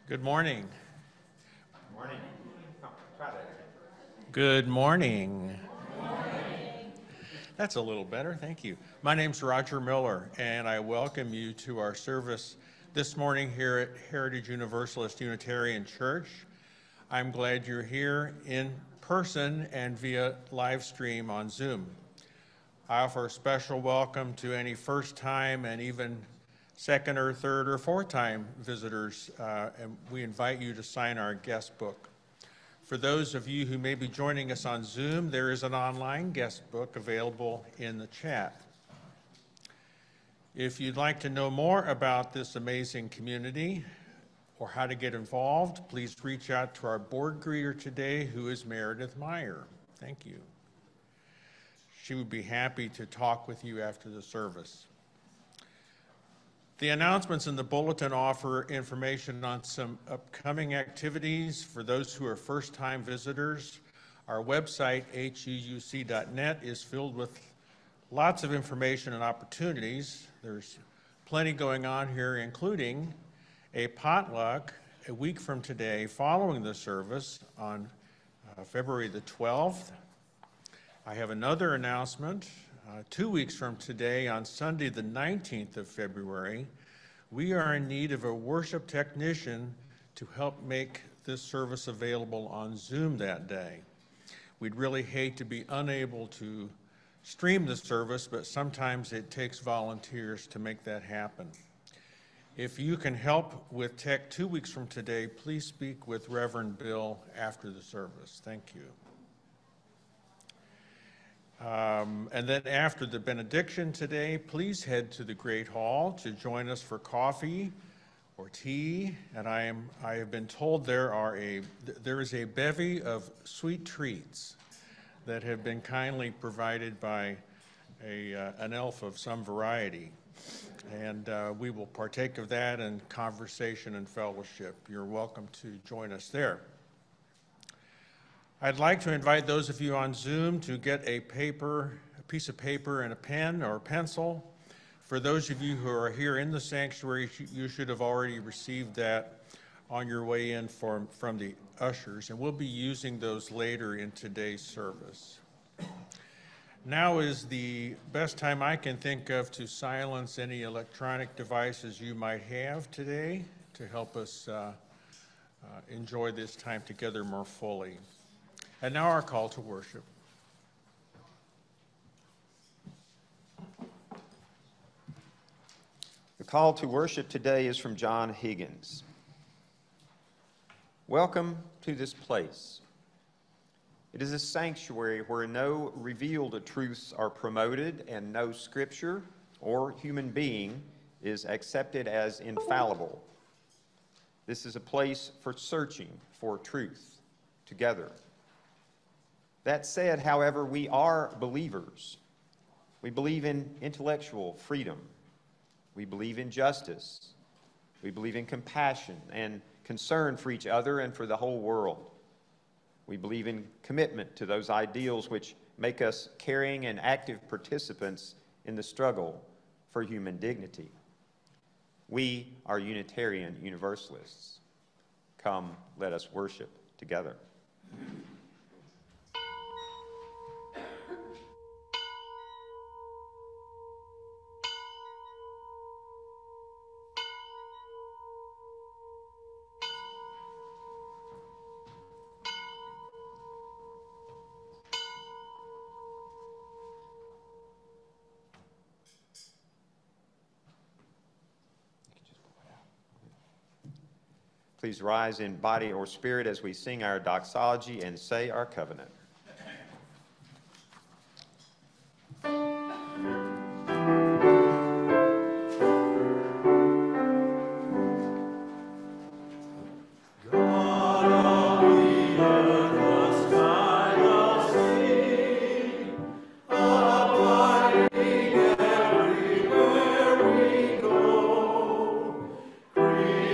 Good morning. Morning. Try that. Good morning. That's a little better, thank you. My name's Roger Miller, and I welcome you to our service this morning here at Heritage Universalist Unitarian Church. I'm glad you're here in person and via live stream on Zoom. I offer a special welcome to any first-time and even second or third or fourth-time visitors, and we invite you to sign our guest book. For those of you who may be joining us on Zoom, there is an online guest book available in the chat. If you'd like to know more about this amazing community or how to get involved, please reach out to our board greeter today, who is Meredith Meyer. Thank you. She would be happy to talk with you after the service. The announcements in the bulletin offer information on some upcoming activities for those who are first-time visitors. Our website, huuc.net, is filled with lots of information and opportunities. There's plenty going on here, including a potluck a week from today following the service on February the 12th. I have another announcement. 2 weeks from today, on Sunday the 19th of February, we are in need of a worship technician to help make this service available on Zoom that day. We'd really hate to be unable to stream the service, but sometimes it takes volunteers to make that happen. If you can help with tech 2 weeks from today, please speak with Reverend Bill after the service. Thank you. And then after the benediction today, please head to the Great Hall to join us for coffee or tea. And I have been told there is a bevy of sweet treats that have been kindly provided by an elf of some variety. And we will partake of that in conversation and fellowship. You're welcome to join us there. I'd like to invite those of you on Zoom to get a piece of paper and a pen or a pencil. For those of you who are here in the sanctuary, you should have already received that on your way in from the ushers, and we'll be using those later in today's service. Now is the best time I can think of to silence any electronic devices you might have today to help us enjoy this time together more fully. And now our call to worship. The call to worship today is from John Higgins. Welcome to this place. It is a sanctuary where no revealed truths are promoted and no scripture or human being is accepted as infallible. This is a place for searching for truth together. That said, however, we are believers. We believe in intellectual freedom. We believe in justice. We believe in compassion and concern for each other and for the whole world. We believe in commitment to those ideals which make us caring and active participants in the struggle for human dignity. We are Unitarian Universalists. Come, let us worship together. Please rise in body or spirit as we sing our doxology and say our covenant.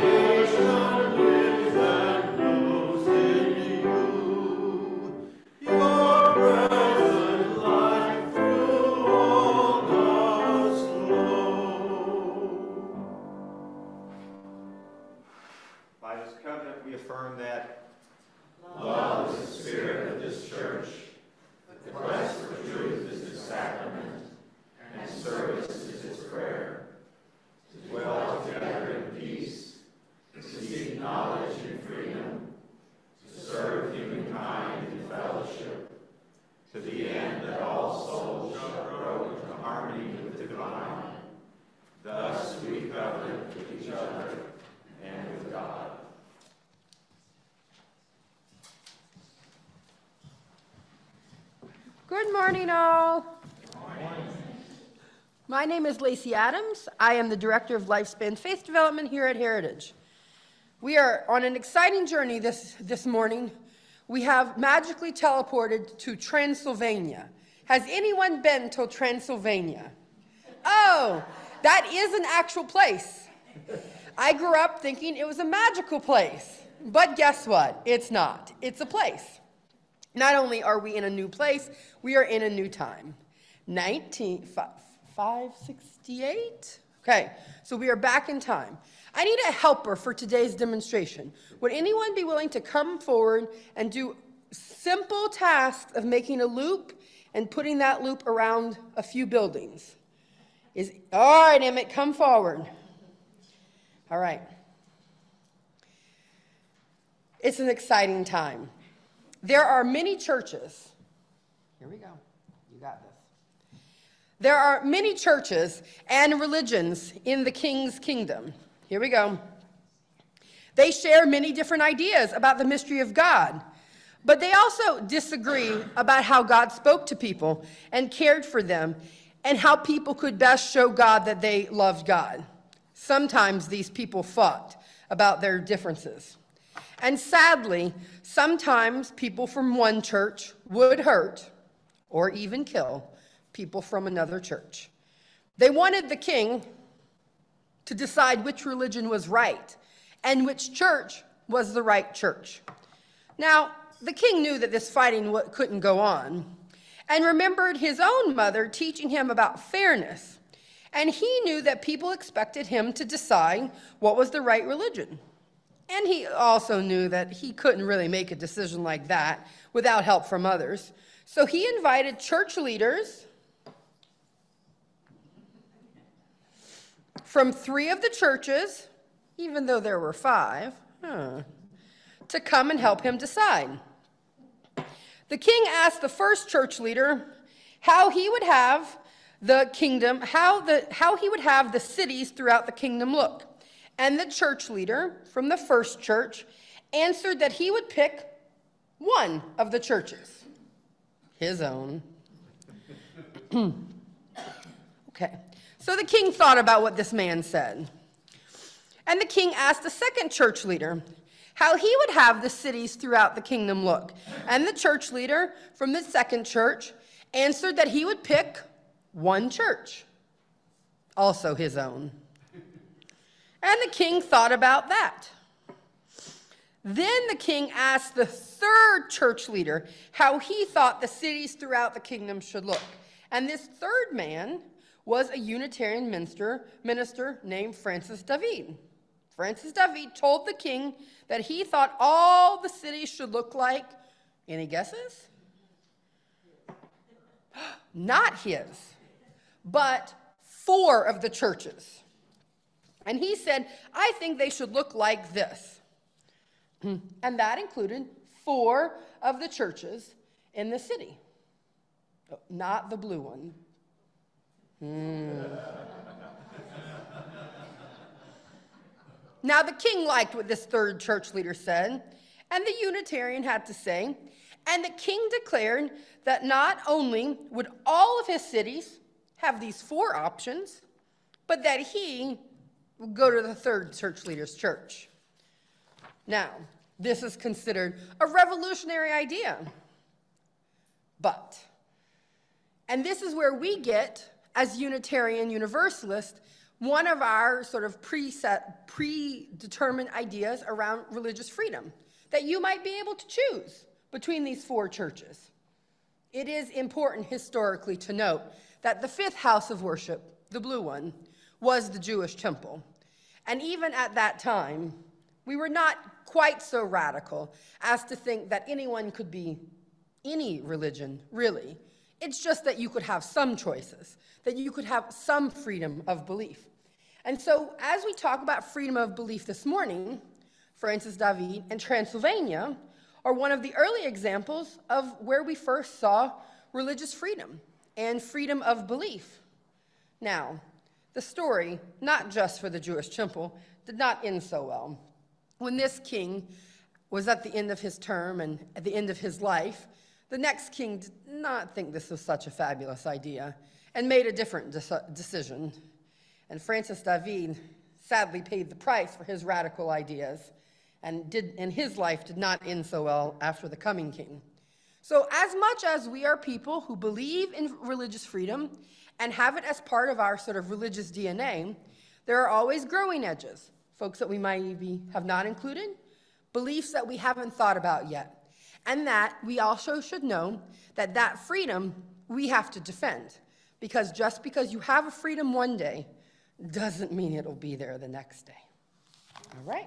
You to the end that all souls shall grow into harmony with the divine. Thus we covenant with each other and with God. Good morning, all. Good morning. My name is Lacey Adams. I am the Director of Lifespan Faith Development here at Heritage. We are on an exciting journey this morning. We have magically teleported to Transylvania. Has anyone been to Transylvania? Oh, that is an actual place. I grew up thinking it was a magical place, but guess what? It's not. It's a place. Not only are we in a new place, we are in a new time. 568? Okay, so we are back in time. I need a helper for today's demonstration. Would anyone be willing to come forward and do simple tasks of making a loop and putting that loop around a few buildings? All right, Emmett, come forward. All right. It's an exciting time. There are many churches. Here we go. You got this. There are many churches and religions in the King's kingdom. Here we go. They share many different ideas about the mystery of God, but they also disagree about how God spoke to people and cared for them and how people could best show God that they loved God. Sometimes these people fought about their differences. And sadly, sometimes people from one church would hurt or even kill people from another church. They wanted the king to decide which religion was right and which church was the right church. Now, the king knew that this fighting couldn't go on and remembered his own mother teaching him about fairness. And he knew that people expected him to decide what was the right religion. And he also knew that he couldn't really make a decision like that without help from others. So he invited church leaders from 3 of the churches, even though there were 5, to come and help him decide. The king asked the first church leader how he would have the kingdom, how he would have the cities throughout the kingdom look. And the church leader from the first church answered that he would pick one of the churches, his own. Okay, so the king thought about what this man said. And the king asked the second church leader how he would have the cities throughout the kingdom look. And the church leader from the second church answered that he would pick one church, also his own. And the king thought about that. Then the king asked the third church leader how he thought the cities throughout the kingdom should look. And this third man was a Unitarian minister named Francis David. Francis David told the king that he thought all the cities should look like, any guesses? Not his, but 4 of the churches. And he said, I think they should look like this. And that included 4 of the churches in the city. Not the blue one. Now the king liked what this third church leader said, and the Unitarian had to say, and the king declared that not only would all of his cities have these 4 options, but that he would go to the third church leader's church. Now, this is considered a revolutionary idea. But, and this is where we get, as Unitarian Universalist, one of our sort of predetermined ideas around religious freedom, that you might be able to choose between these 4 churches. It is important historically to note that the 5th house of worship, the blue one, was the Jewish temple. And even at that time, we were not quite so radical as to think that anyone could be any religion, really. It's just that you could have some choices, that you could have some freedom of belief. And so as we talk about freedom of belief this morning, Francis David and Transylvania are one of the early examples of where we first saw religious freedom and freedom of belief. Now, the story, not just for the Jewish temple, did not end so well. When this king was at the end of his term and at the end of his life, the next king did not think this was such a fabulous idea and made a different decision. And Francis David sadly paid the price for his radical ideas, and his life did not end so well after the coming king. So as much as we are people who believe in religious freedom and have it as part of our sort of religious DNA, there are always growing edges, folks that we might maybe have not included, beliefs that we haven't thought about yet, and that we also should know that that freedom we have to defend, because just because you have a freedom one day doesn't mean it'll be there the next day. All right.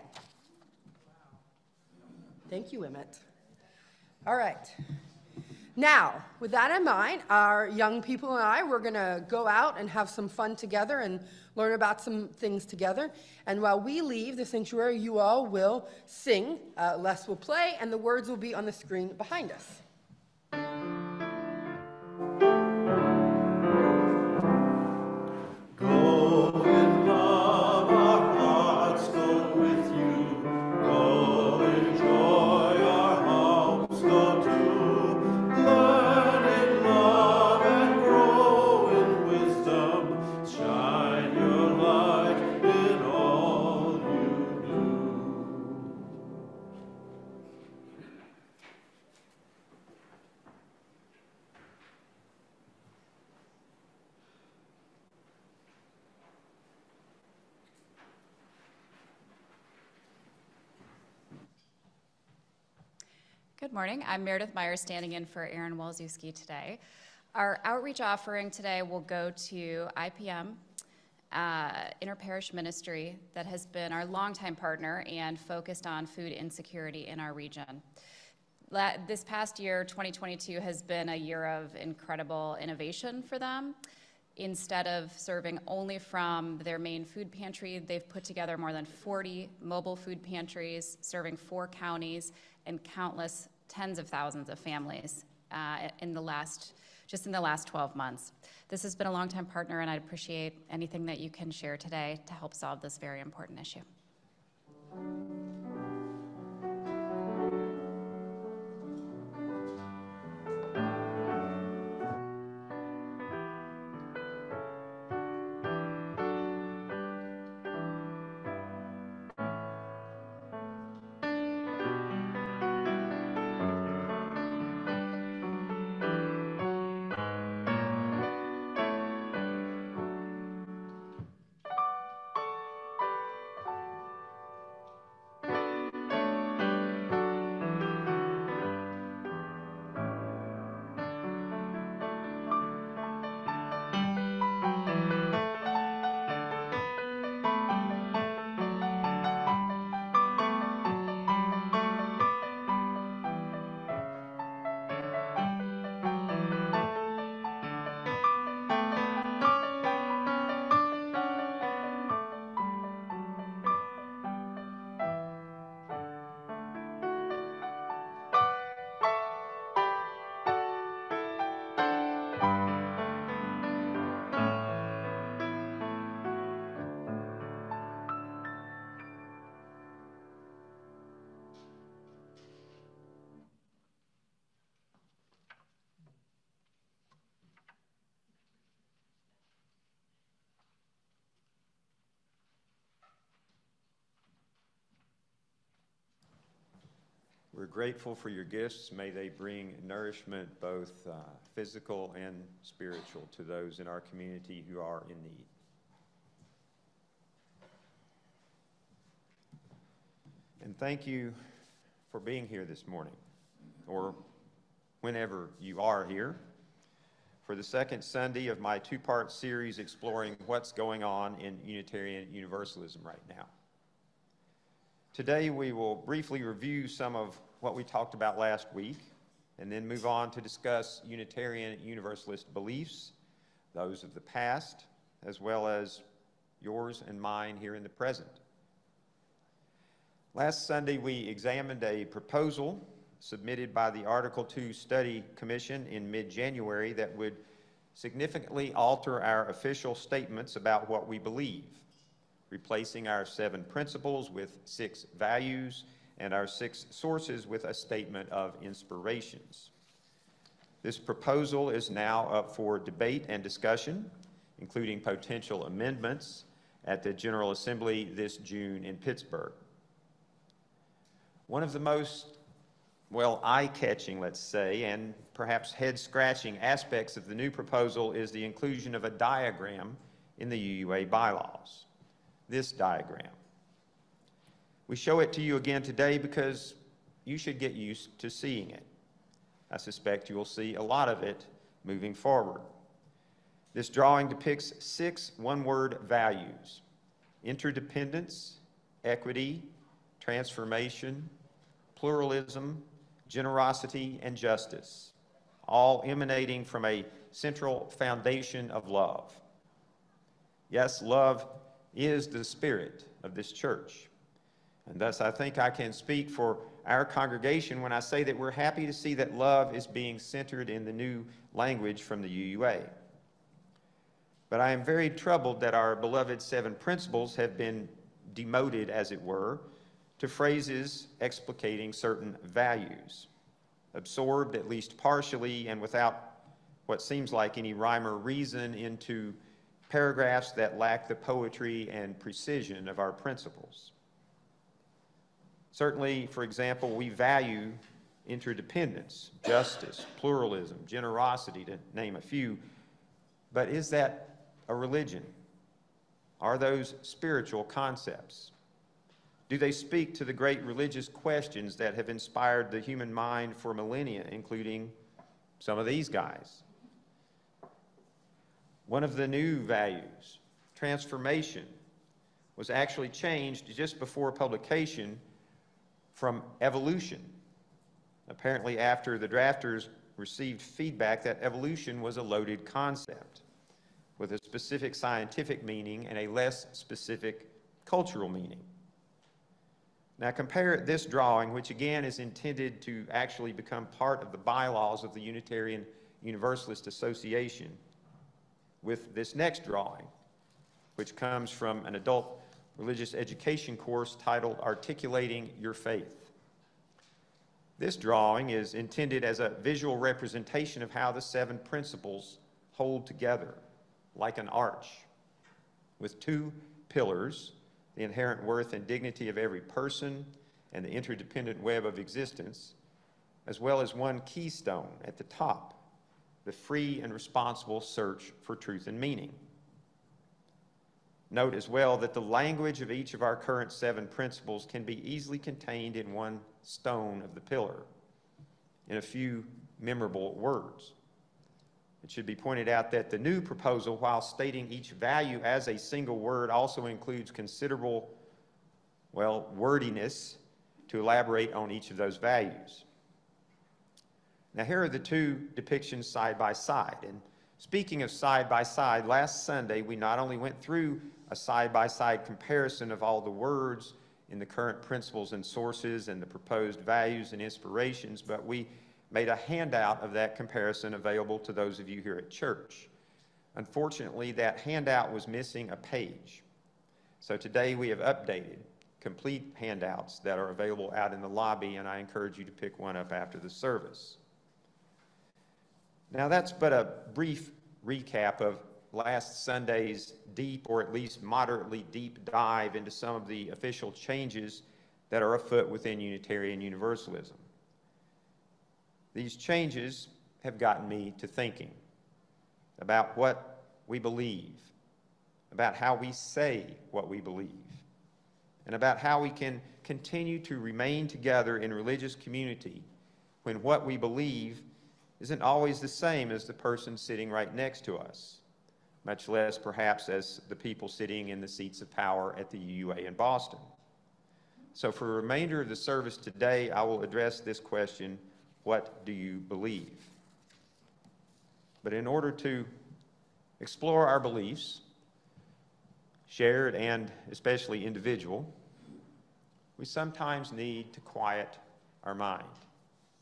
Thank you, Emmett. All right. Now, with that in mind, our young people and I, we're going to go out and have some fun together and learn about some things together. And while we leave the sanctuary, you all will sing. Les will play, and the words will be on the screen behind us. Good morning. I'm Meredith Meyer, standing in for Aaron Walczewski today. Our outreach offering today will go to IPM, Interparish Ministry, that has been our longtime partner and focused on food insecurity in our region. This past year, 2022, has been a year of incredible innovation for them. Instead of serving only from their main food pantry, they've put together more than 40 mobile food pantries serving 4 counties and countless tens of thousands of families in the last 12 months. This has been a longtime partner, and I'd appreciate anything that you can share today to help solve this very important issue. We're grateful for your gifts. May they bring nourishment, both physical and spiritual, to those in our community who are in need. And thank you for being here this morning, or whenever you are here, for the second Sunday of my 2-part series exploring what's going on in Unitarian Universalism right now. Today we will briefly review some of what we talked about last week, and then move on to discuss Unitarian Universalist beliefs, those of the past, as well as yours and mine here in the present. Last Sunday we examined a proposal submitted by the Article II Study Commission in mid-January that would significantly alter our official statements about what we believe, replacing our 7 principles with 6 values and our 6 sources with a statement of inspirations. This proposal is now up for debate and discussion, including potential amendments at the General Assembly this June in Pittsburgh. One of the most, well, eye-catching, let's say, and perhaps head-scratching aspects of the new proposal is the inclusion of a diagram in the UUA bylaws. This diagram. We show it to you again today because you should get used to seeing it. I suspect you will see a lot of it moving forward. This drawing depicts 6 one-word values: interdependence, equity, transformation, pluralism, generosity, and justice, all emanating from a central foundation of love. Yes, love is the spirit of this church. And thus I think I can speak for our congregation when I say that we're happy to see that love is being centered in the new language from the UUA. But I am very troubled that our beloved 7 principles have been demoted, as it were, to phrases explicating certain values, absorbed at least partially and without what seems like any rhyme or reason into paragraphs that lack the poetry and precision of our principles. Certainly, for example, we value interdependence, justice, pluralism, generosity, to name a few, but is that a religion? Are those spiritual concepts? Do they speak to the great religious questions that have inspired the human mind for millennia, including some of these guys? One of the new values, transformation, was actually changed just before publication from evolution. Apparently, after the drafters received feedback that evolution was a loaded concept with a specific scientific meaning and a less specific cultural meaning. Now compare this drawing, which again is intended to actually become part of the bylaws of the Unitarian Universalist Association, with this next drawing, which comes from an adult religious education course titled Articulating Your Faith. This drawing is intended as a visual representation of how the 7 principles hold together, like an arch, with 2 pillars: the inherent worth and dignity of every person and the interdependent web of existence, as well as 1 keystone at the top, the free and responsible search for truth and meaning. Note as well that the language of each of our current 7 principles can be easily contained in 1 stone of the pillar, in a few memorable words. It should be pointed out that the new proposal, while stating each value as a single word, also includes considerable, well, wordiness to elaborate on each of those values. Now here are the 2 depictions side by side. And speaking of side by side, last Sunday we not only went through a side-by-side comparison of all the words in the current principles and sources and the proposed values and inspirations, but we made a handout of that comparison available to those of you here at church. Unfortunately, that handout was missing a page. So today we have updated complete handouts that are available out in the lobby, and I encourage you to pick one up after the service. Now that's but a brief recap of last Sunday's deep, or at least moderately deep, dive into some of the official changes that are afoot within Unitarian Universalism. These changes have gotten me to thinking about what we believe, about how we say what we believe, and about how we can continue to remain together in religious community when what we believe isn't always the same as the person sitting right next to us, much less perhaps as the people sitting in the seats of power at the UUA in Boston. So for the remainder of the service today, I will address this question: what do you believe? But in order to explore our beliefs, shared and especially individual, we sometimes need to quiet our mind.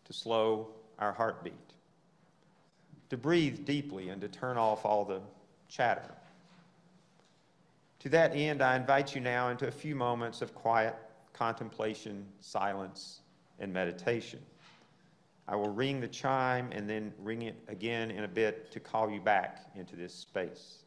to slow our heartbeat, to breathe deeply, and to turn off all the chatter. To that end, I invite you now into a few moments of quiet contemplation, silence, and meditation. I will ring the chime and then ring it again in a bit to call you back into this space.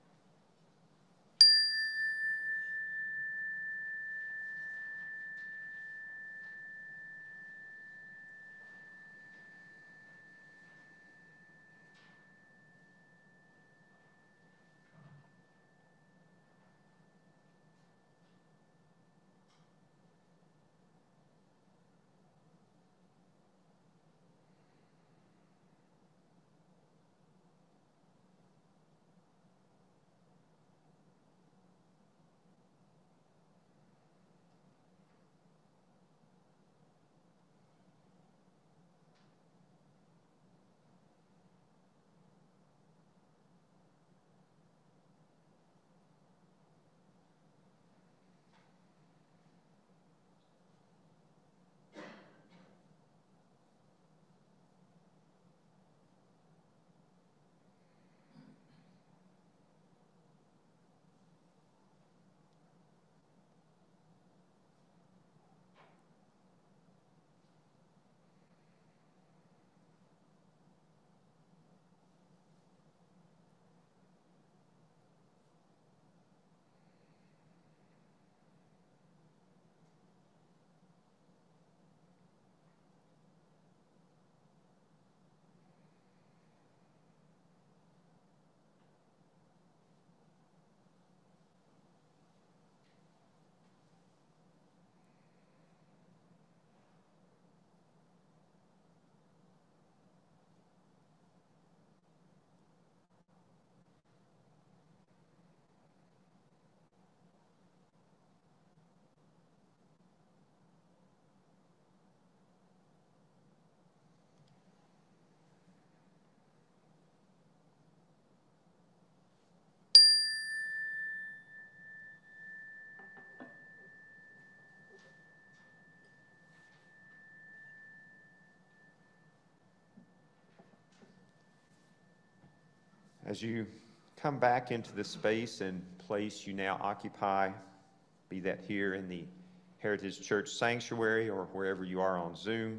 As you come back into the space and place you now occupy, be that here in the Heritage Church Sanctuary or wherever you are on Zoom,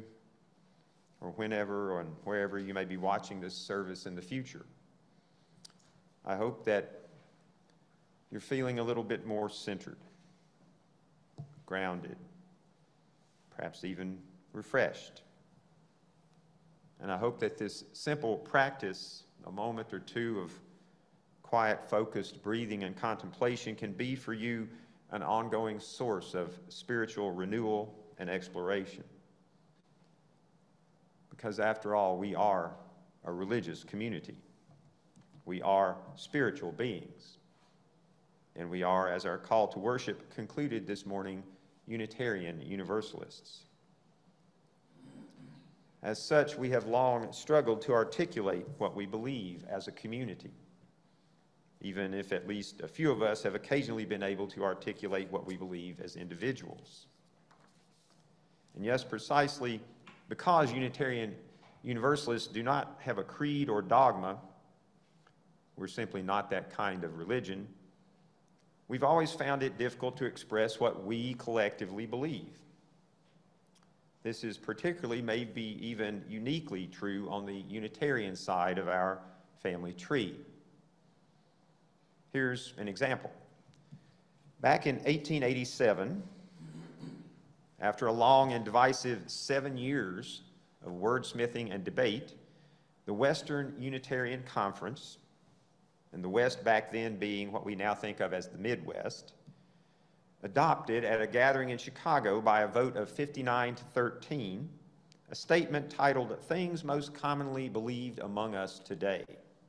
or whenever and wherever you may be watching this service in the future, I hope that you're feeling a little bit more centered, grounded, perhaps even refreshed. And I hope that this simple practice, a moment or two of quiet, focused breathing and contemplation, can be for you an ongoing source of spiritual renewal and exploration. Because after all, we are a religious community. We are spiritual beings. And we are, as our call to worship concluded this morning, Unitarian Universalists. As such, we have long struggled to articulate what we believe as a community, even if at least a few of us have occasionally been able to articulate what we believe as individuals. And yes, precisely because Unitarian Universalists do not have a creed or dogma, we're simply not that kind of religion, we've always found it difficult to express what we collectively believe. This is particularly, maybe even uniquely true on the Unitarian side of our family tree. Here's an example. Back in 1887, after a long and divisive 7 years of wordsmithing and debate, the Western Unitarian Conference, and the West back then being what we now think of as the Midwest, adopted at a gathering in Chicago by a vote of 59-13, a statement titled, "Things Most Commonly Believed Among Us Today."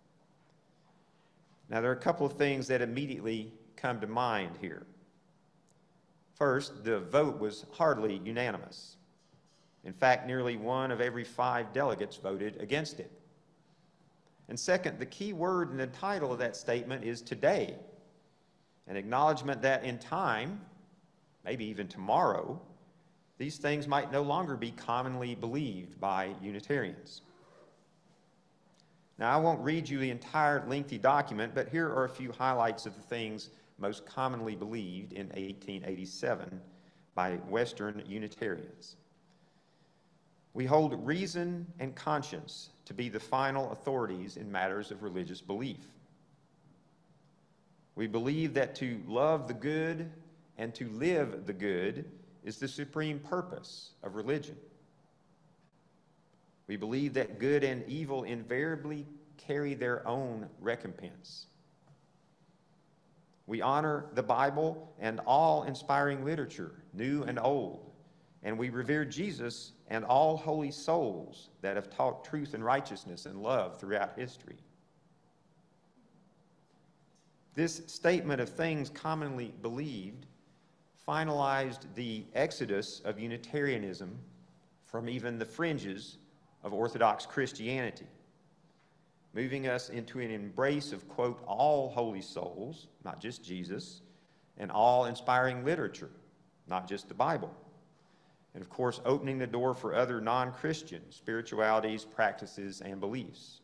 Now, there are a couple of things that immediately come to mind here. First, the vote was hardly unanimous. In fact, nearly 1 of every 5 delegates voted against it. And second, the key word in the title of that statement is today, an acknowledgement that in time, maybe even tomorrow, these things might no longer be commonly believed by Unitarians. Now, I won't read you the entire lengthy document, but here are a few highlights of the things most commonly believed in 1887 by Western Unitarians. We hold reason and conscience to be the final authorities in matters of religious belief. We believe that to love the good and to live the good is the supreme purpose of religion. We believe that good and evil invariably carry their own recompense. We honor the Bible and all inspiring literature, new and old, and we revere Jesus and all holy souls that have taught truth and righteousness and love throughout history. This statement of things commonly believed finalized the exodus of Unitarianism from even the fringes of Orthodox Christianity, moving us into an embrace of, quote, all holy souls, not just Jesus, and all inspiring literature, not just the Bible. And of course, opening the door for other non-Christian spiritualities, practices, and beliefs.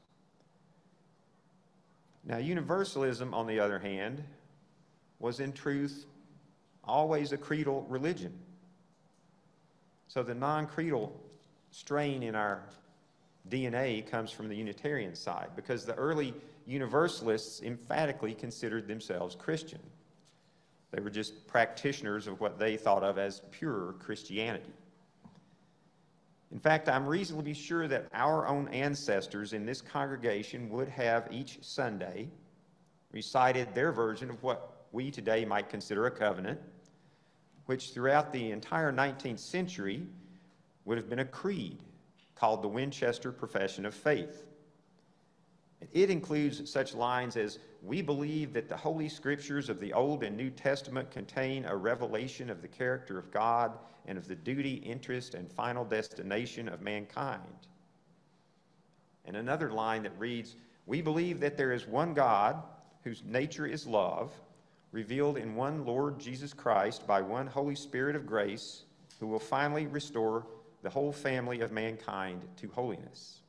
Now, Universalism, on the other hand, was in truth always a creedal religion. So the non-creedal strain in our DNA comes from the Unitarian side, because the early Universalists emphatically considered themselves Christian. They were just practitioners of what they thought of as pure Christianity. In fact, I'm reasonably sure that our own ancestors in this congregation would have each Sunday recited their version of what we today might consider a covenant, which throughout the entire 19th century would have been a creed called the Winchester Profession of Faith. It includes such lines as, "We believe that the Holy Scriptures of the Old and New Testament contain a revelation of the character of God and of the duty, interest, and final destination of mankind." And another line that reads, "We believe that there is one God whose nature is love, revealed in one Lord Jesus Christ by one Holy Spirit of grace, who will finally restore the whole family of mankind to holiness."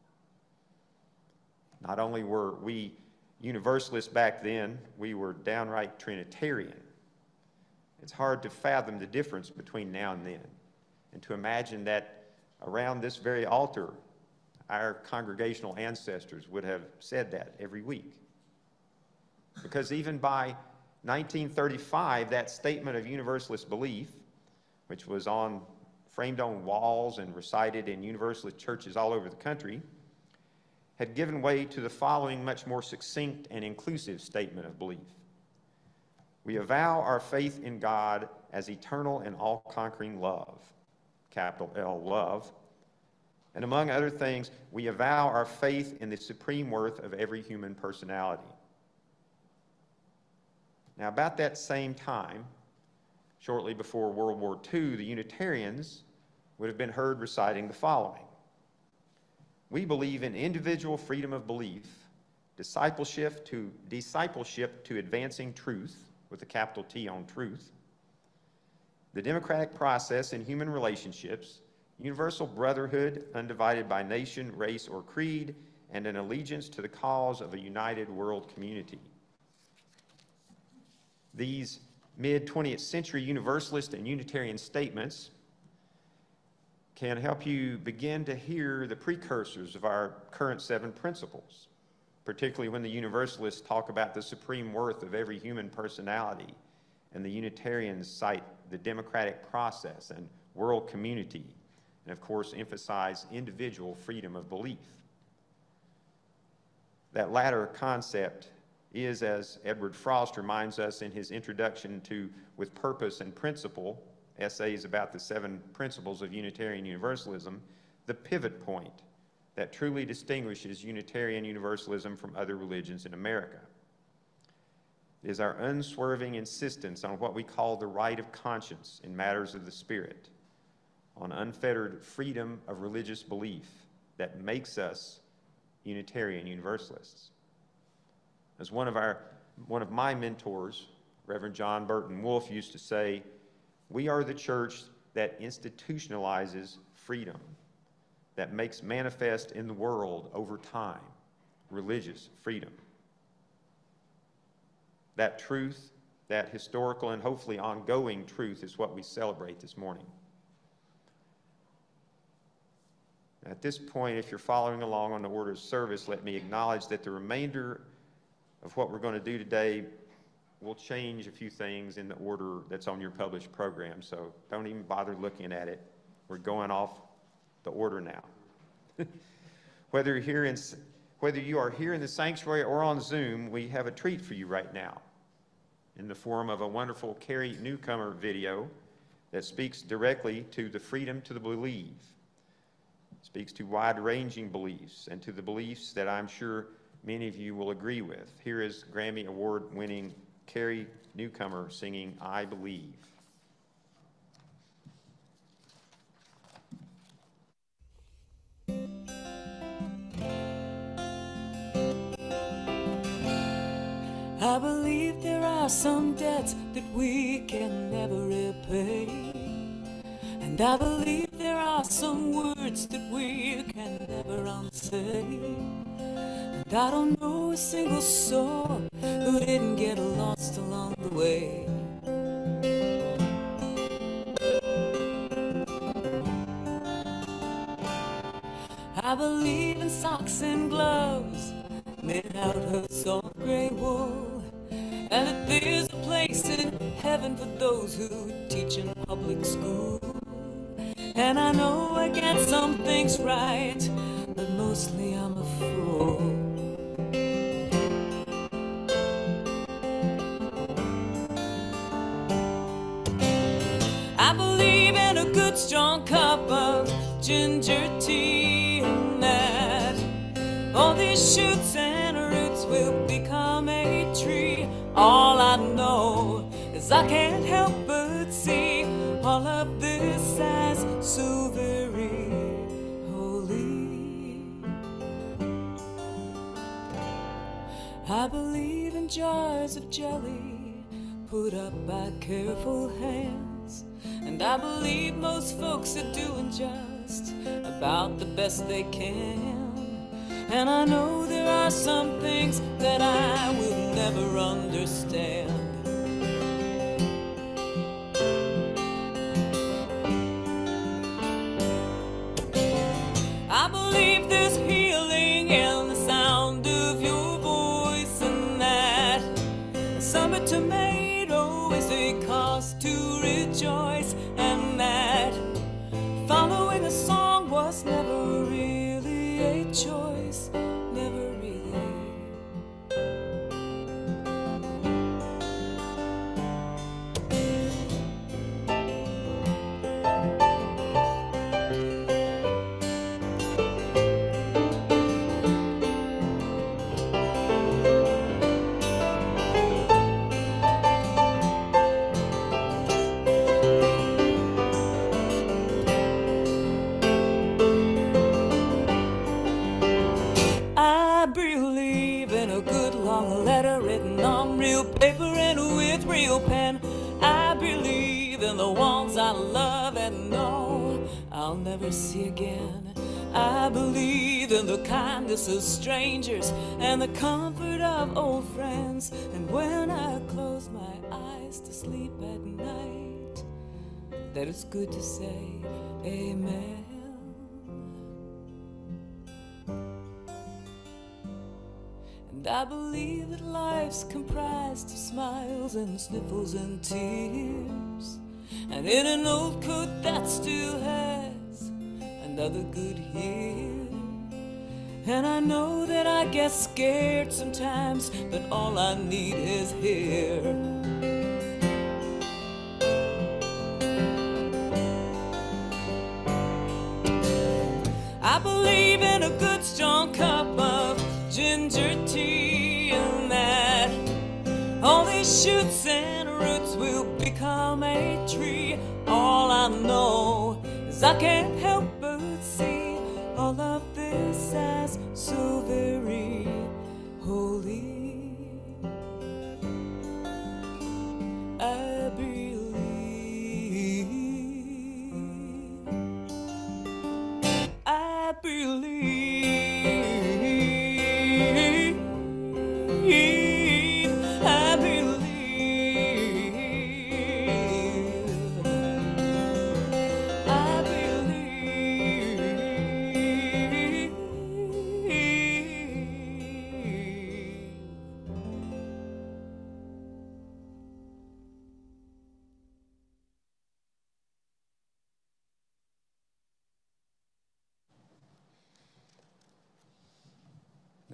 Not only were we Universalists back then, we were downright Trinitarian. It's hard to fathom the difference between now and then, and to imagine that around this very altar, our congregational ancestors would have said that every week. Because even by 1935, that statement of Universalist belief, which was framed on walls and recited in Universalist churches all over the country, had given way to the following much more succinct and inclusive statement of belief. "We avow our faith in God as eternal and all-conquering love," capital L, love, and among other things, we avow our faith in the supreme worth of every human personality. Now, about that same time, shortly before World War II, the Unitarians would have been heard reciting the following: "We believe in individual freedom of belief, discipleship to advancing truth," with a capital T on truth, "the democratic process in human relationships, universal brotherhood undivided by nation, race, or creed, and an allegiance to the cause of a united world community." These mid-20th century Universalist and Unitarian statements can help you begin to hear the precursors of our current 7 principles, particularly when the Universalists talk about the supreme worth of every human personality, and the Unitarians cite the democratic process and world community, and of course emphasize individual freedom of belief. That latter concept is, as Edward Frost reminds us in his introduction to With Purpose and Principle, essays about the 7 principles of Unitarian Universalism, the pivot point that truly distinguishes Unitarian Universalism from other religions in America. It is our unswerving insistence on what we call the right of conscience in matters of the spirit, on unfettered freedom of religious belief, that makes us Unitarian Universalists. As one of my mentors, Reverend John Burton Wolfe, used to say, "We are the church that institutionalizes freedom, that makes manifest in the world over time religious freedom. That truth, that historical and hopefully ongoing truth, is what we celebrate this morning. At this point, if you're following along on the order of service, let me acknowledge that the remainder of what we're going to do today will change a few things in the order that's on your published program, so don't even bother looking at it. We're going off the order now. Whether you are here in the sanctuary or on Zoom, we have a treat for you right now in the form of a wonderful Carrie Newcomer video that speaks directly to the freedom to believe, speaks to wide-ranging beliefs and to the beliefs that I'm sure many of you will agree with. Here is Grammy Award-winning Carrie Newcomer singing "I Believe." I believe there are some debts that we can never repay, and I believe there are some words that we can never unsay. And I don't know a single soul who didn't get lost along the way. I believe in socks and gloves made out of soft gray wool, and that there's a place in heaven for those who teach in public school. And I know I get some things right, but mostly I'm a fool. I believe in a good strong cup of ginger tea, and that all these shoots and roots will become a tree. All I know is I can't help but see all of this as so very holy. I believe in jars of jelly put up by careful hands, and I believe most folks are doing just about the best they can. And I know there are some things that I will never understand. I believe there's healing in the sound of your voice, and that summer tomato is a cause to rejoice, and that following a song was never really a choice, never really. I believe in a good long letter written on real paper and with real pen. I believe in the ones I love and know I'll never see again. I believe in the kindness of strangers and the comfort of old friends. And when I close my eyes to sleep at night, that it's good to say amen. And I believe that life's comprised of smiles and sniffles and tears, and in an old coat that still has another good year. And I know that I get scared sometimes, but all I need is here. I believe in a good strong cup of ginger tea, and that all these shoots and roots will become a tree. All I know is I can't help but see all of this as so very holy. I believe.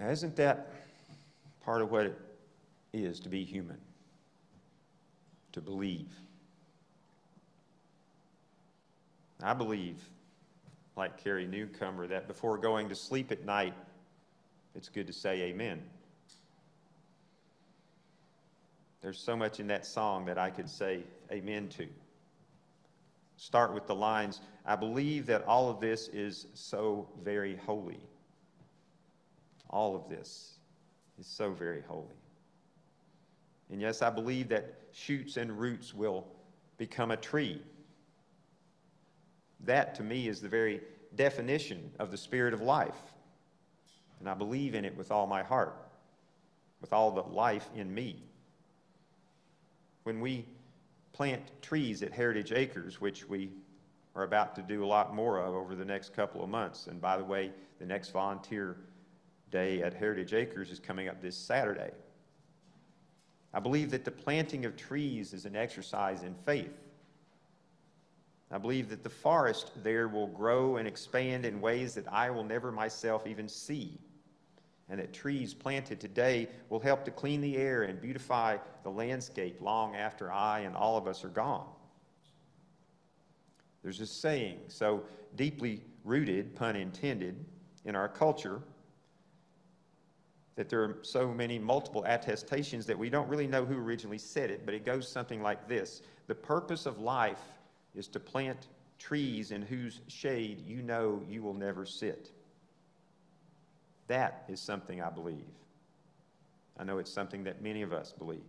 Now, isn't that part of what it is to be human? To believe. I believe, like Carrie Newcomer, that before going to sleep at night, it's good to say amen. There's so much in that song that I could say amen to. Start with the lines, I believe that all of this is so very holy. All of this is so very holy. And yes, I believe that shoots and roots will become a tree. That, to me, is the very definition of the spirit of life. And I believe in it with all my heart, with all the life in me. When we plant trees at Heritage Acres, which we are about to do a lot more of over the next couple of months, and by the way, the next volunteer day at Heritage Acres is coming up this Saturday. I believe that the planting of trees is an exercise in faith. I believe that the forest there will grow and expand in ways that I will never myself even see, and that trees planted today will help to clean the air and beautify the landscape long after I and all of us are gone. There's a saying so deeply rooted, pun intended, in our culture that there are so many multiple attestations that we don't really know who originally said it, but it goes something like this. The purpose of life is to plant trees in whose shade you know you will never sit. That is something I believe. I know it's something that many of us believe.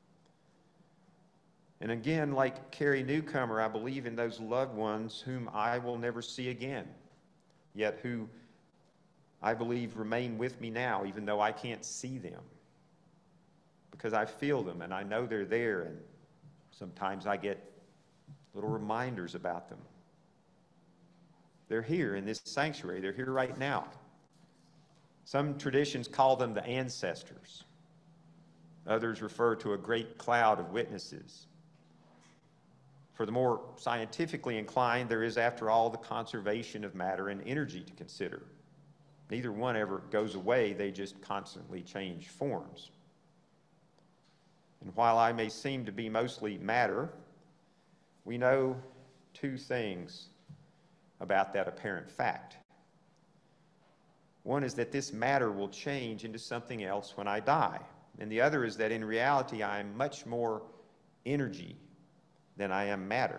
And again, like Carrie Newcomer, I believe in those loved ones whom I will never see again, yet who I believe remain with me now, even though I can't see them, because I feel them and I know they're there, and sometimes I get little reminders about them. They're here in this sanctuary. They're here right now. Some traditions call them the ancestors. Others refer to a great cloud of witnesses. For the more scientifically inclined, there is, after all, the conservation of matter and energy to consider. Neither one ever goes away, they just constantly change forms. And while I may seem to be mostly matter, we know two things about that apparent fact. One is that this matter will change into something else when I die. And the other is that in reality, I am much more energy than I am matter.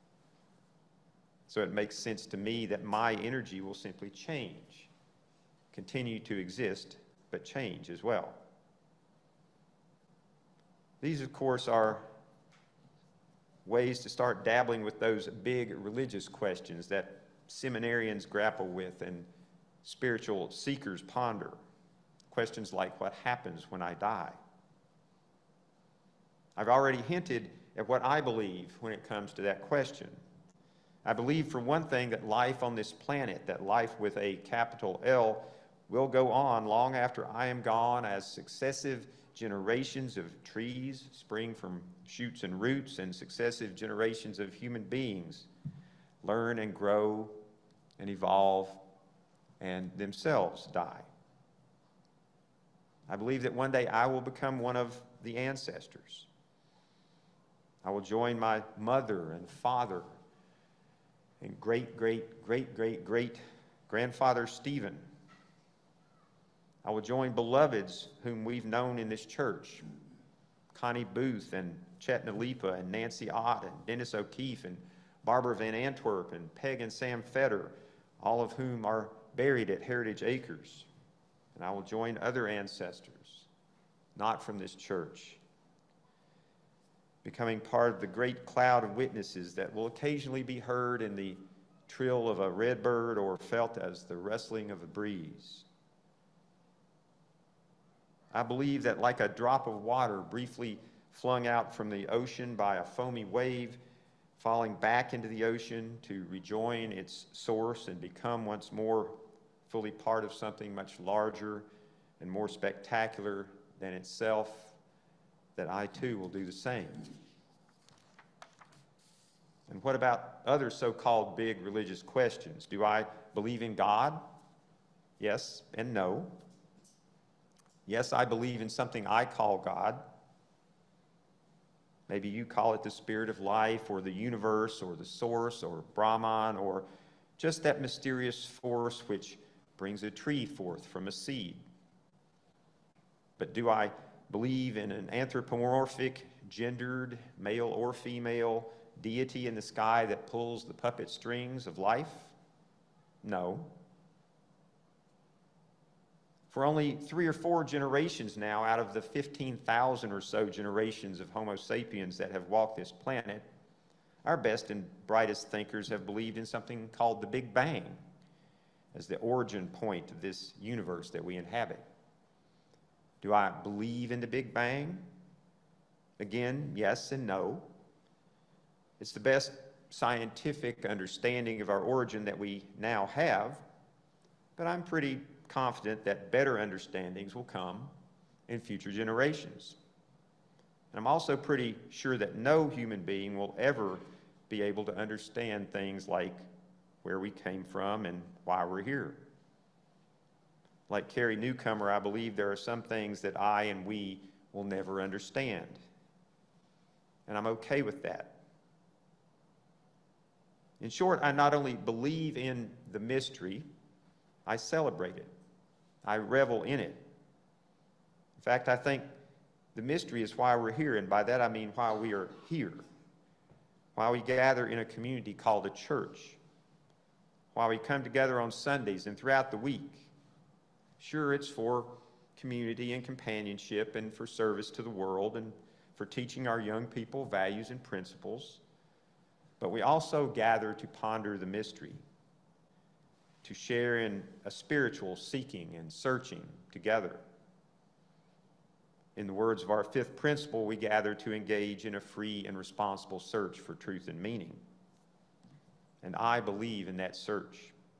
So it makes sense to me that my energy will simply change, continue to exist, but change as well. These, of course, are ways to start dabbling with those big religious questions that seminarians grapple with and spiritual seekers ponder. Questions like, what happens when I die? I've already hinted at what I believe when it comes to that question. I believe, for one thing, that life on this planet, that life with a capital L, will go on long after I am gone, as successive generations of trees spring from shoots and roots, and successive generations of human beings learn and grow and evolve and themselves die. I believe that one day I will become one of the ancestors. I will join my mother and father and great-great-great-great-great-grandfather Stephen. I will join beloveds whom we've known in this church, Connie Booth and Chet Nalipa and Nancy Ott and Dennis O'Keefe and Barbara Van Antwerp and Peg and Sam Fetter, all of whom are buried at Heritage Acres. And I will join other ancestors, not from this church, becoming part of the great cloud of witnesses that will occasionally be heard in the trill of a redbird or felt as the rustling of a breeze. I believe that, like a drop of water briefly flung out from the ocean by a foamy wave, falling back into the ocean to rejoin its source and become once more fully part of something much larger and more spectacular than itself, that I too will do the same. And what about other so-called big religious questions? Do I believe in God? Yes and no. Yes, I believe in something I call God. Maybe you call it the spirit of life, or the universe, or the source, or Brahman, or just that mysterious force which brings a tree forth from a seed. But do I believe in an anthropomorphic, gendered, male or female deity in the sky that pulls the puppet strings of life? No. For only 3 or 4 generations now, out of the 15,000 or so generations of Homo sapiens that have walked this planet, our best and brightest thinkers have believed in something called the Big Bang as the origin point of this universe that we inhabit. Do I believe in the Big Bang? Again, yes and no. It's the best scientific understanding of our origin that we now have, but I'm pretty confident that better understandings will come in future generations. And I'm also pretty sure that no human being will ever be able to understand things like where we came from and why we're here. Like Carrie Newcomer, I believe there are some things that I and we will never understand. And I'm okay with that. In short, I not only believe in the mystery, I celebrate it. I revel in it. In fact, I think the mystery is why we're here, and by that I mean why we are here. Why we gather in a community called a church. Why we come together on Sundays and throughout the week. Sure, it's for community and companionship and for service to the world and for teaching our young people values and principles. But we also gather to ponder the mystery, to share in a spiritual seeking and searching together. In the words of our 5th principle, we gather to engage in a free and responsible search for truth and meaning. And I believe in that search.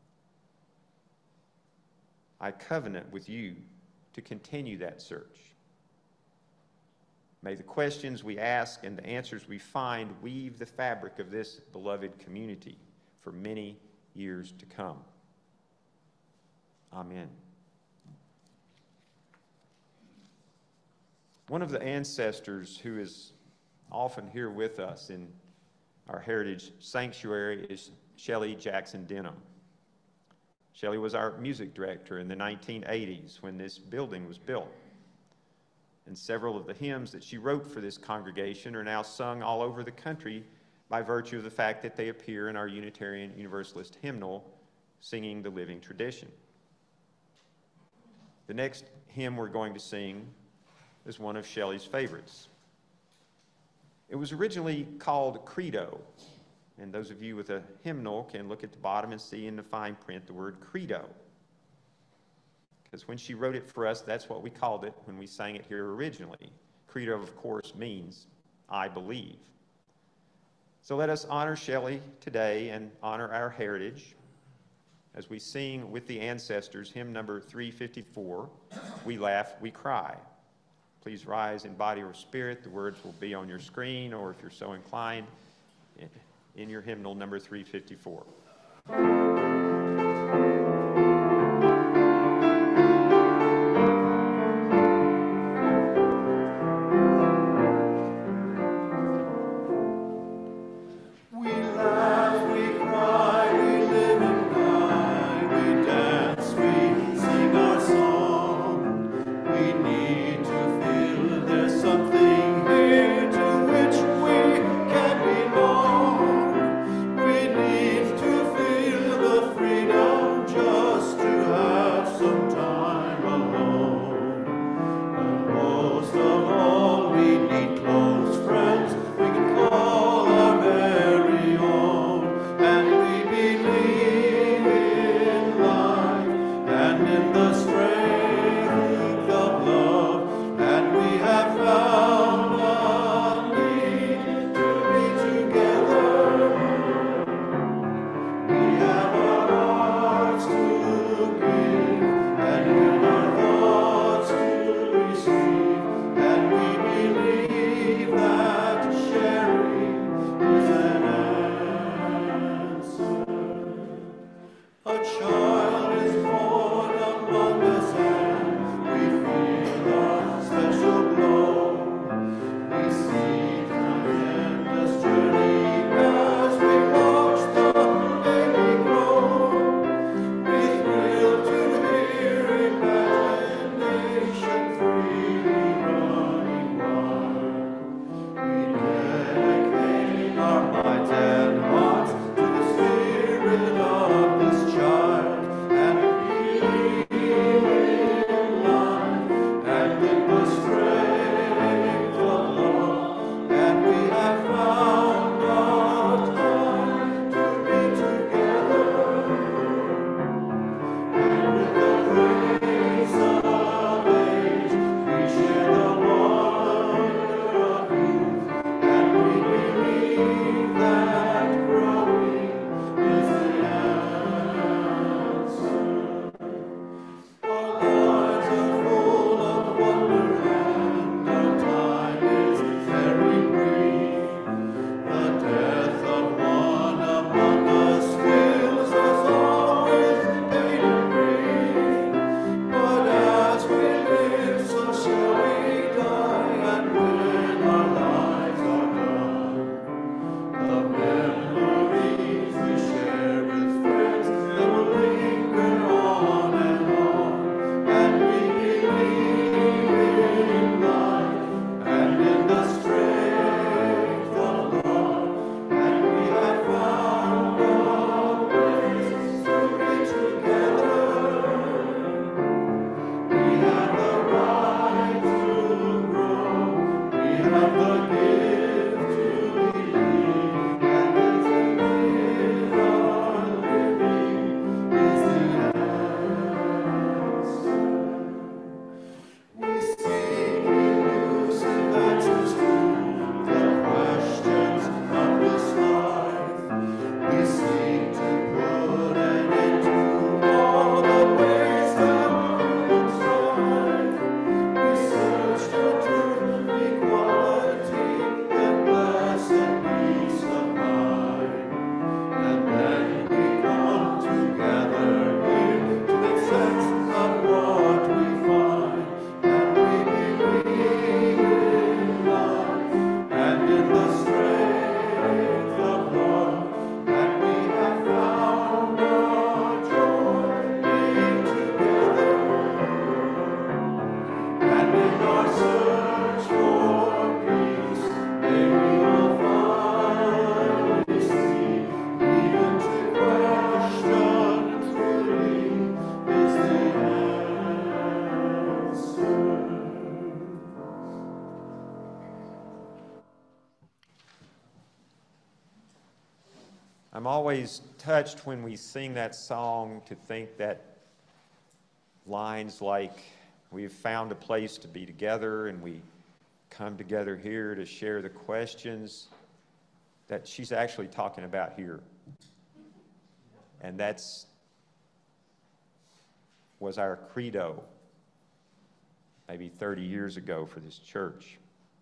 I covenant with you to continue that search. May the questions we ask and the answers we find weave the fabric of this beloved community for many years to come. Amen. One of the ancestors who is often here with us in our heritage sanctuary is Shelley Jackson Denham. Shelley was our music director in the 1980s when this building was built. And several of the hymns that she wrote for this congregation are now sung all over the country by virtue of the fact that they appear in our Unitarian Universalist hymnal, Singing the Living Tradition. The next hymn we're going to sing is one of Shelley's favorites. It was originally called Credo, and those of you with a hymnal can look at the bottom and see in the fine print the word Credo. Because when she wrote it for us, that's what we called it when we sang it here originally. Credo, of course, means I believe. So let us honor Shelley today and honor our heritage as we sing with the ancestors hymn number 354, We Laugh, We Cry. Please rise in body or spirit. The words will be on your screen, or if you're so inclined, in your hymnal number 354. We need to feel I'm always touched when we sing that song to think that lines like, we've found a place to be together and we come together here to share the questions, that she's actually talking about here. And was our credo maybe 30 years ago for this church.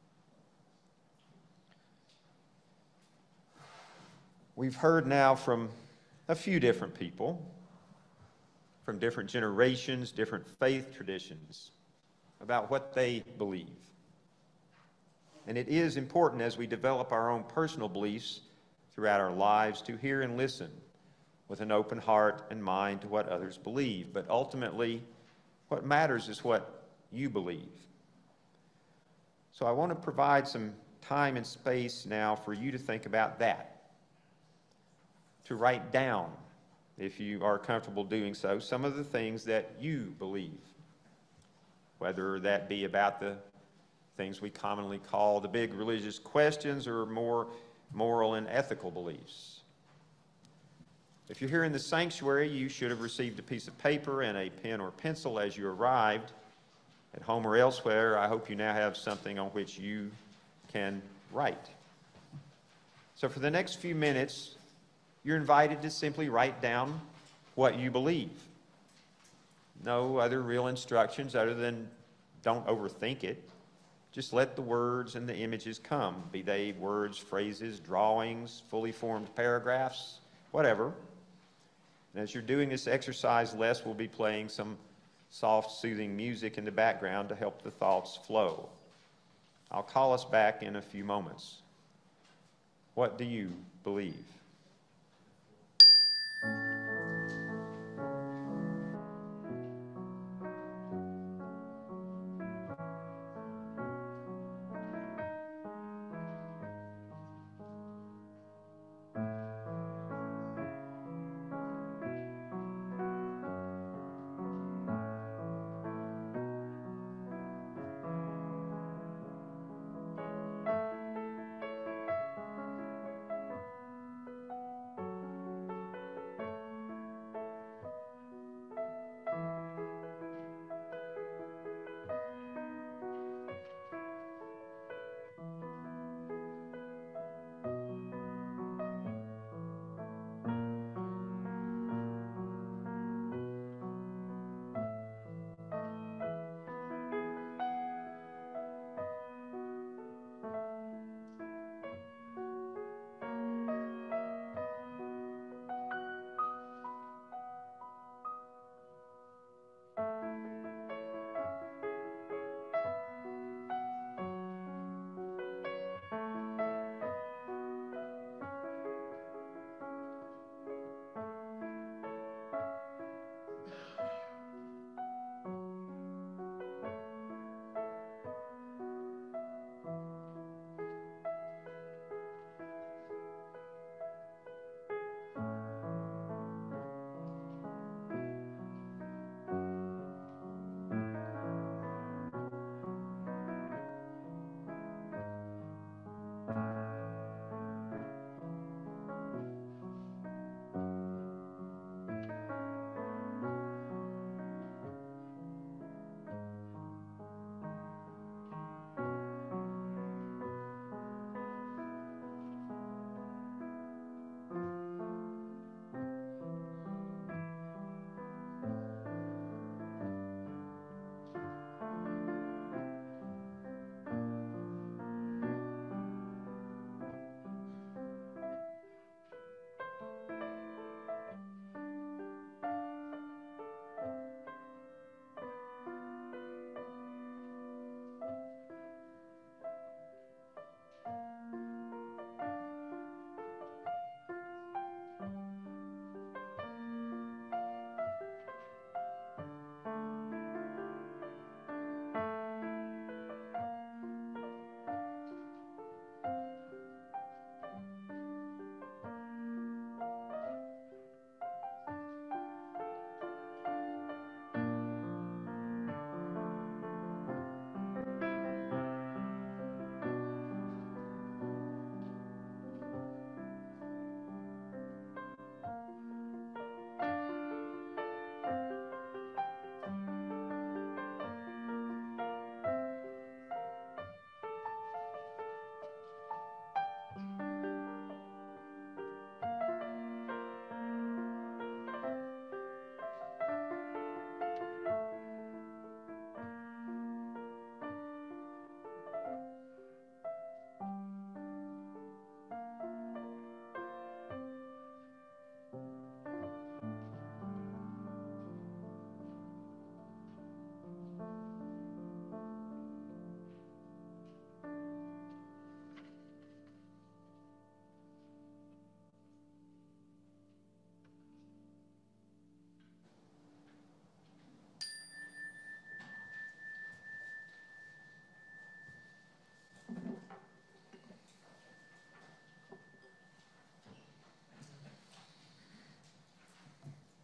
We've heard now from a few different people, from different generations, different faith traditions, about what they believe. And it is important as we develop our own personal beliefs throughout our lives to hear and listen with an open heart and mind to what others believe. But ultimately, what matters is what you believe. So I want to provide some time and space now for you to think about that, to write down, if you are comfortable doing so, some of the things that you believe, whether that be about the things we commonly call the big religious questions or more moral and ethical beliefs. If you're here in the sanctuary, you should have received a piece of paper and a pen or pencil as you arrived. At home or elsewhere, I hope you now have something on which you can write. So for the next few minutes, you're invited to simply write down what you believe. No other real instructions other than don't overthink it. Just let the words and the images come, be they words, phrases, drawings, fully formed paragraphs, whatever. And as you're doing this exercise, Les will be playing some soft, soothing music in the background to help the thoughts flow. I'll call us back in a few moments. What do you believe?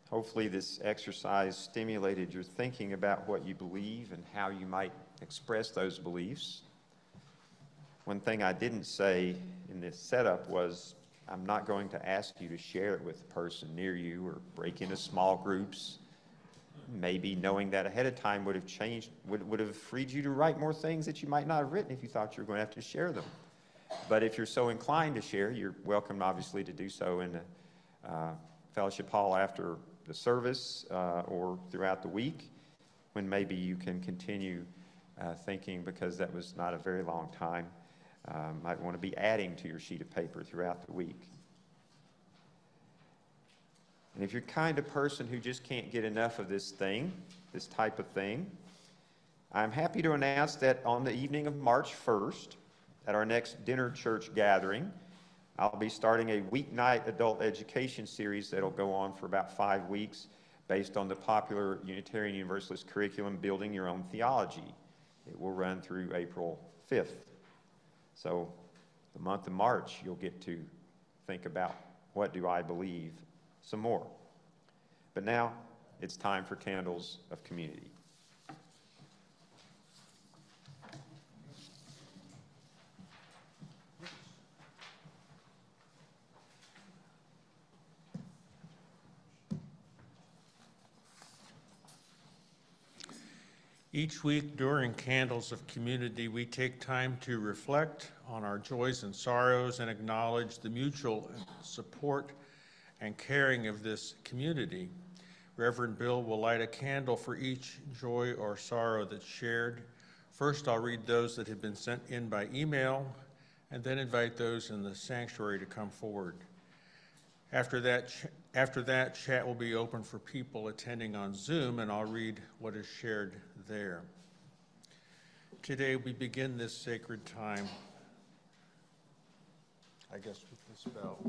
Hopefully this exercise stimulated your thinking about what you believe and how you might express those beliefs. One thing I didn't say in this setup was I'm not going to ask you to share it with the person near you or break into small groups. Maybe knowing that ahead of time would have freed you to write more things that you might not have written if you thought you were going to have to share them. But if you're so inclined to share, you're welcome, obviously, to do so in the fellowship hall after the service or throughout the week, when maybe you can continue thinking, because that was not a very long time. Might want to be adding to your sheet of paper throughout the week. And if you're the kind of person who just can't get enough of this type of thing, I'm happy to announce that on the evening of March 1st, at our next dinner church gathering, I'll be starting a weeknight adult education series that'll go on for about 5 weeks based on the popular Unitarian Universalist curriculum, Building Your Own Theology. It will run through April 5th. So the month of March, you'll get to think about, what do I believe, some more. But now it's time for Candles of Community. Each week during Candles of Community, we take time to reflect on our joys and sorrows and acknowledge the mutual support and caring of this community. Reverend Bill will light a candle for each joy or sorrow that's shared. First, I'll read those that have been sent in by email, and then invite those in the sanctuary to come forward. After that, chat will be open for people attending on Zoom, and I'll read what is shared there. Today, we begin this sacred time, I guess, with this bell.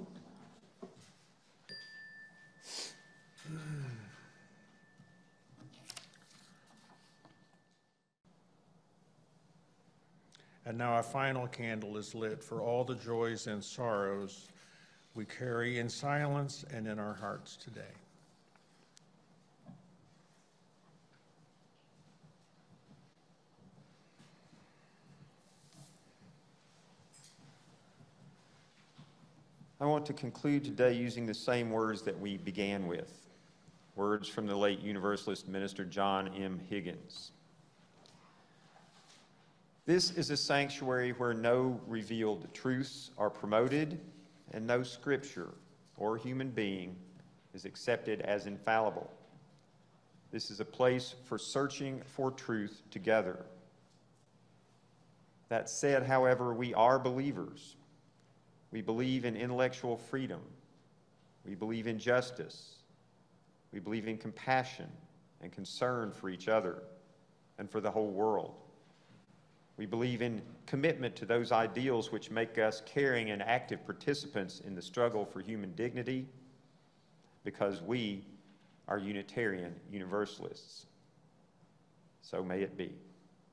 And now a final candle is lit for all the joys and sorrows we carry in silence and in our hearts today. I want to conclude today using the same words that we began with, words from the late Universalist minister John M. Higgins. This is a sanctuary where no revealed truths are promoted and no scripture or human being is accepted as infallible. This is a place for searching for truth together. That said, however, we are believers. We believe in intellectual freedom. We believe in justice. We believe in compassion and concern for each other and for the whole world. We believe in commitment to those ideals which make us caring and active participants in the struggle for human dignity, because we are Unitarian Universalists. So may it be.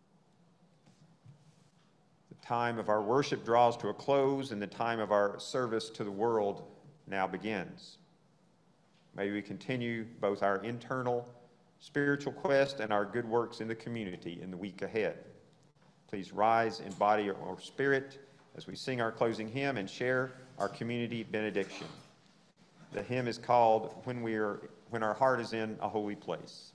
The time of our worship draws to a close, and the time of our service to the world now begins. May we continue both our internal spiritual quest and our good works in the community in the week ahead. Please rise in body or spirit as we sing our closing hymn and share our community benediction. The hymn is called When Our Heart is in a Holy Place.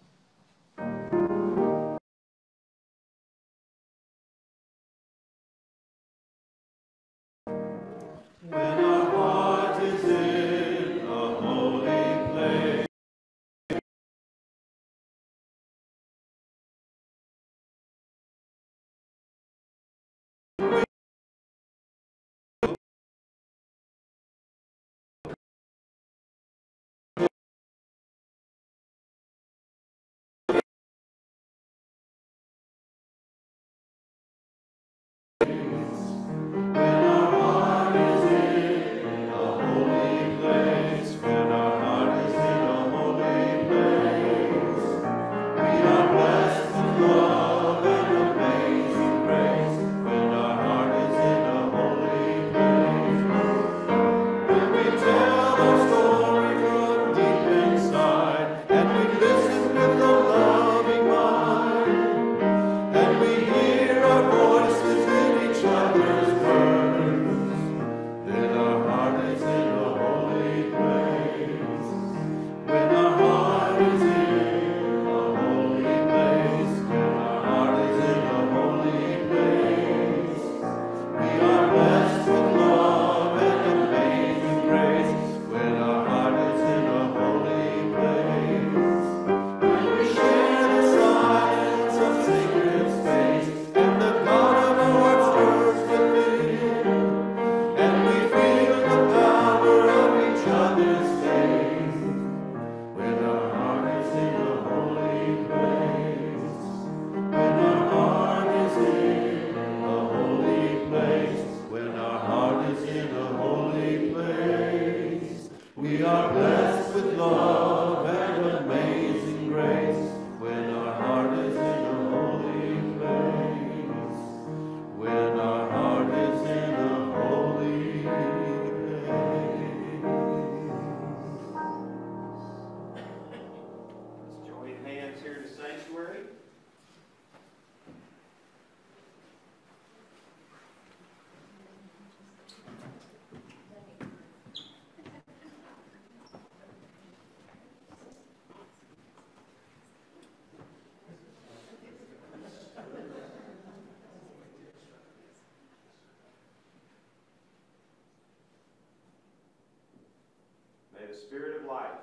the Spirit of life,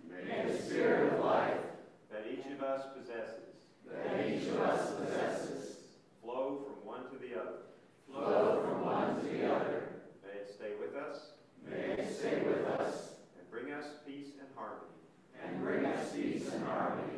that each of us possesses, flow from one to the other. May it stay with us. And bring us peace and harmony.